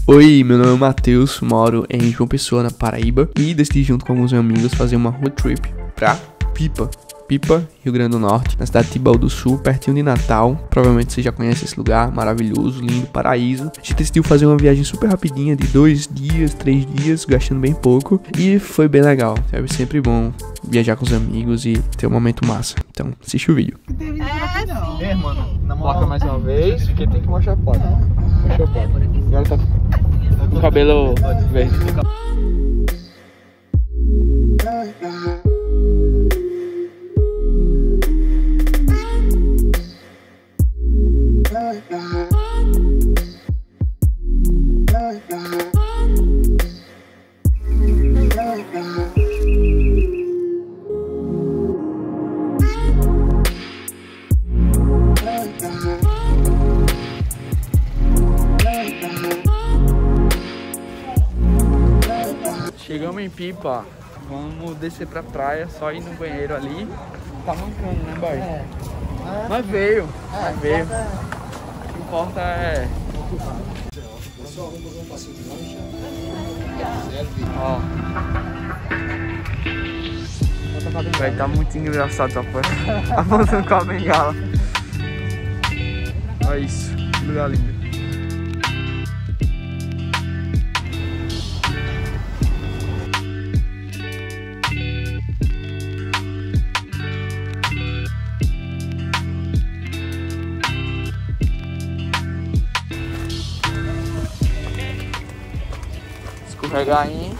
Oi, meu nome é Matheus, moro em João Pessoa, na Paraíba, e decidi junto com alguns amigos fazer uma road trip pra Pipa, Rio Grande do Norte, na cidade de Tibaú do Sul, pertinho de Natal. Provavelmente você já conhece esse lugar, maravilhoso, lindo, paraíso. A gente decidiu fazer uma viagem super rapidinha, de 2 dias, 3 dias, gastando bem pouco, e foi bem legal. É sempre bom viajar com os amigos e ter um momento massa. Então, assiste o vídeo. É, mano, na placa mais uma vez, porque tem que mostrar a placa. Mostra a placa. Agora tá com o cabelo verde. Chegamos em Pipa, vamos descer pra praia, só ir no banheiro ali. Tá mancando, né, boy? Mas veio. O que importa é... Ó. Vai tá muito engraçado essa porra. Avançando com a bengala. Olha isso, que lugar lindo. Escorregar aí.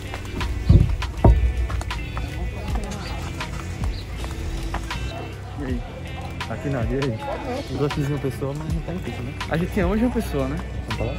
E aí? Aqui não, e aí? Eu gosto de uma pessoa, mas não tá em Pipa, né? A gente ama de uma pessoa, né? Vamos pra lá?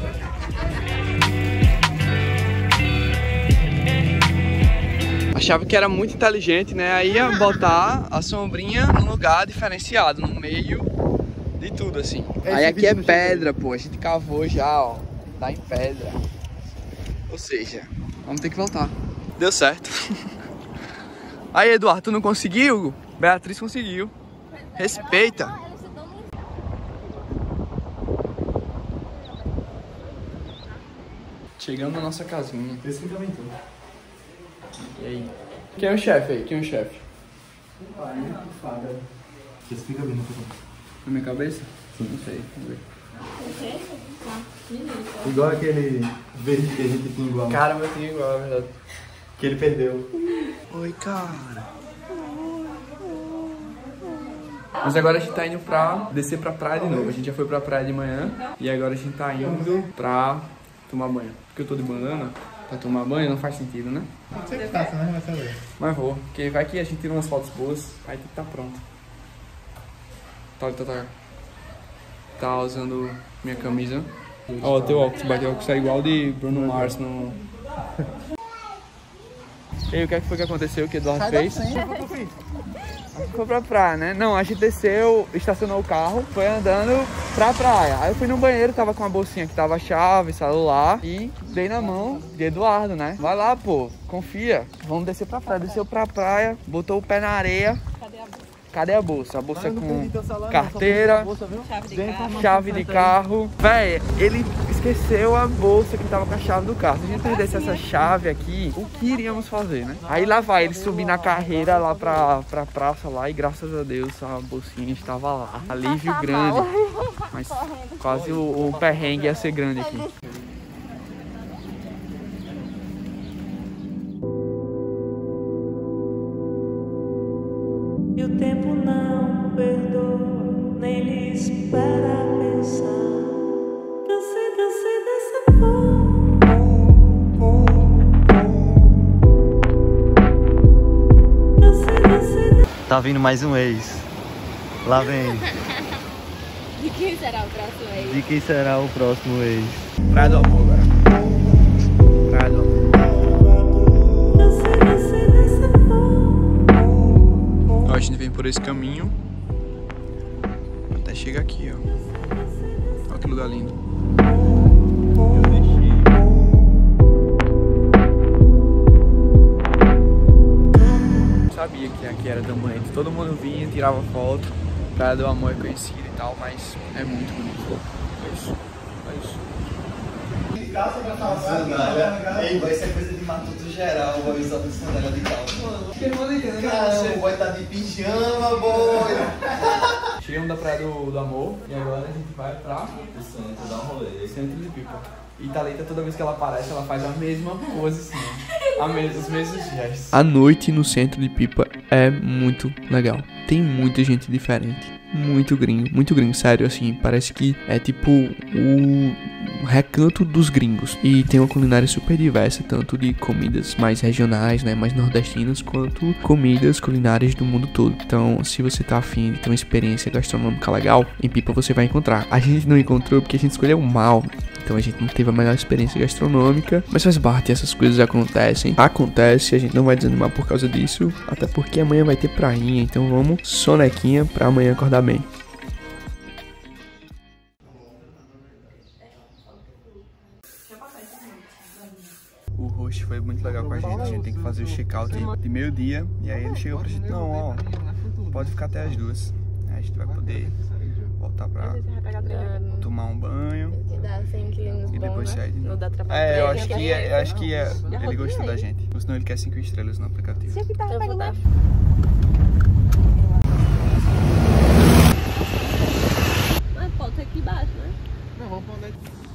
Achava que era muito inteligente, né? Aí ia botar a sombrinha num lugar diferenciado, no meio de tudo, assim. Aí aqui é pedra, pô. A gente cavou já, ó. Tá em pedra. Ou seja, vamos ter que voltar. Deu certo. Aí, Eduardo, tu não conseguiu? Beatriz conseguiu. Respeita. Chegamos na nossa casinha. Esse fica bem tudo. E aí? Quem é o chefe aí? Quem é o chefe? Esse fica bem, não fica bem. Na minha cabeça? Sim. Não sei, vamos ver. Igual aquele verde que a gente tinha igual. Cara, eu tenho igual, é verdade. Que ele perdeu. Oi, cara. Mas agora a gente tá indo pra descer pra praia de novo. A gente já foi pra praia de manhã e agora a gente tá indo pra tomar banho. Porque eu tô de banana, pra tomar banho não faz sentido, né? Não sei que faça, né? Vai saber. Mas vou, porque vai que a gente tira umas fotos boas, aí tem que tá pronto. Tá usando minha camisa. Ó, teu óculos, bateu óculos é igual de Bruno Mars no... E aí, o que foi que aconteceu? O que o Eduardo fez? Foi pra praia, né? Não, a gente desceu, estacionou o carro, foi andando pra praia. Aí eu fui no banheiro, tava com uma bolsinha que tava chave, celular e dei na mão de Eduardo, né? Vai lá, pô, confia. Vamos descer pra praia. Desceu pra praia, botou o pé na areia. Cadê a bolsa? A bolsa com carteira, chave de carro. Véi, ele esqueceu a bolsa que tava com a chave do carro. Se a gente perdesse essa chave aqui, o que iríamos fazer, né? Aí lá vai, ele subir na carreira lá pra praça lá e graças a Deus a bolsinha estava lá. Alívio grande. Mas quase o perrengue ia ser grande aqui. E o tempo não perdoa, nem lhe espera pensar. Cansei dessa dor. Tá vindo mais um ex. Lá vem. De quem será o próximo ex? De quem será o próximo ex? Praia do Amor agora. Praia do Amor. Cansei dessa dor. Ó, a gente vem por esse caminho até chegar aqui, ó. Olha que lugar lindo. Sabia que aqui era tão bonito. Todo mundo vinha, tirava foto. Praia do Amor é conhecida e tal, mas é muito bonito. É isso. É isso. Ei, vai ser coisa de matuto geral, vou usar de sandália de calça. Caramba, o boy tá de pijama, boy. Chegamos da Praia do Amor e agora a gente vai pra O centro, dá um rolê. Centro de Pipa. E Thalita, toda vez que ela aparece, ela faz a mesma posição, os mesmos gestos. A noite no centro de Pipa é muito legal. Tem muita gente diferente. Muito gringo, sério, assim. Parece que é tipo o recanto dos gringos. E tem uma culinária super diversa, tanto de comidas mais regionais, né, mais nordestinas, quanto comidas culinárias do mundo todo. Então, se você tá afim de ter uma experiência gastronômica legal, em Pipa você vai encontrar. A gente não encontrou porque a gente escolheu mal. Então a gente não teve a melhor experiência gastronômica, mas faz parte, essas coisas acontecem. Acontece, a gente não vai desanimar por causa disso, até porque amanhã vai ter prainha, então vamos sonequinha pra amanhã acordar bem. O host foi muito legal com a gente tem que fazer o check-out de meio-dia, e aí ele chegou pra gente, não, ó, pode ficar até as 2. Aí a gente vai poder voltar pra tomar um banho e depois sair de novo. Eu acho que ele gostou da gente. Ou senão ele quer 5 estrelas no aplicativo. Mas pode aqui embaixo, né? Não, vamos pra onde?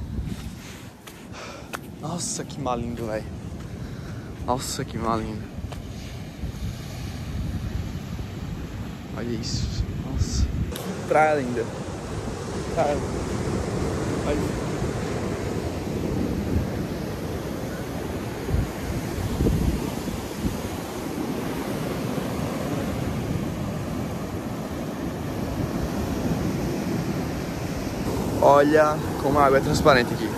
Nossa, que mar lindo, velho. Nossa, que mar lindo. Olha isso. Nossa. Praia linda. Praia linda. Olha. Olha como a água é transparente aqui.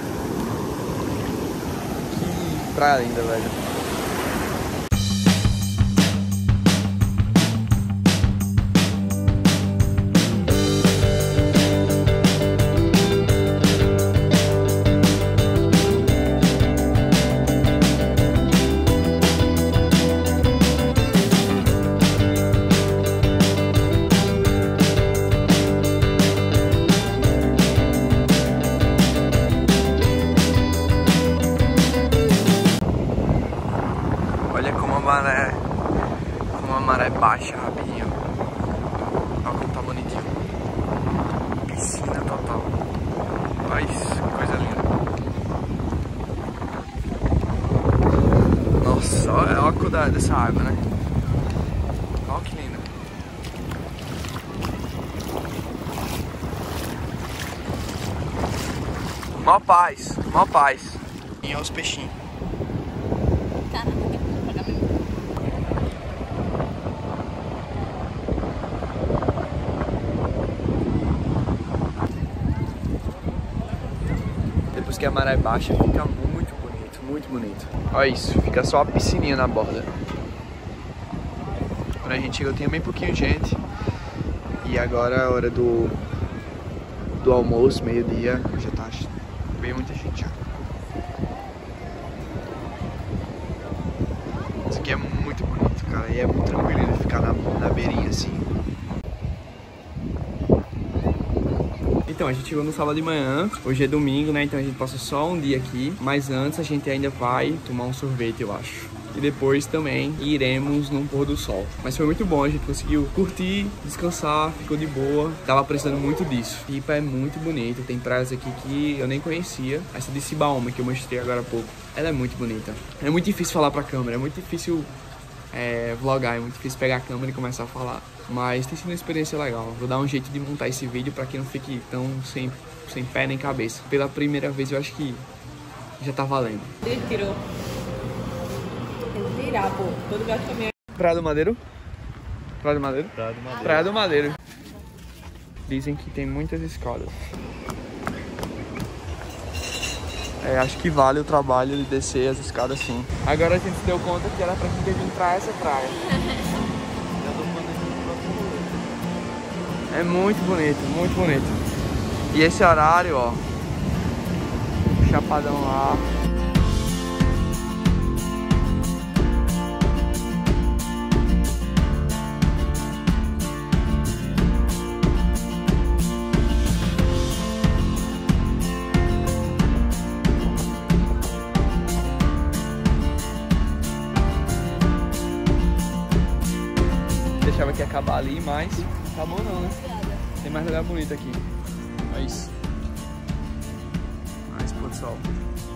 Que praia linda, velho. Como a maré baixa rapidinho. Olha como tá bonitinho. Piscina total. Olha isso, que coisa linda. Nossa, olha a cor dessa água, né? Olha que linda. Mó paz, mó paz. E olha os peixinhos. Depois que a maré baixa, fica muito bonito, muito bonito. Olha isso, fica só a piscininha na borda. Quando a gente chegou tinha bem pouquinho de gente. E agora é a hora do almoço, meio-dia, já tá bem muita gente já. Isso aqui é muito bonito, cara, e é muito tranquilo de ficar na beirinha assim. Então, a gente chegou no sábado de manhã, hoje é domingo, né, então a gente passa só um dia aqui, mas antes a gente ainda vai tomar um sorvete, eu acho. E depois também iremos num pôr do sol. Mas foi muito bom, a gente conseguiu curtir, descansar, ficou de boa. Tava precisando muito disso. Pipa é muito bonito, tem praias aqui que eu nem conhecia. Essa de Cibaúma que eu mostrei agora há pouco, ela é muito bonita. É muito difícil falar pra câmera, é muito difícil vlogar, é muito difícil pegar a câmera e começar a falar. Mas tem sido uma experiência legal. Vou dar um jeito de montar esse vídeo pra que não fique tão sem pé nem cabeça. Pela primeira vez eu acho que já tá valendo. Ele tirou. Ele tirar, pô. Todo gato também. Praia do Madeiro? Praia do Madeiro? Praia do Madeiro. Praia do Madeiro. Dizem que tem muitas escadas. Acho que vale o trabalho de descer as escadas sim. Agora a gente se deu conta que era pra gente ter vindo pra essa praia. É muito bonito, muito bonito. E esse horário, ó, chapadão lá. achava que ia acabar ali, mas acabou não, né? Tem mais lugar bonito aqui. É isso. Mais pôr do sol.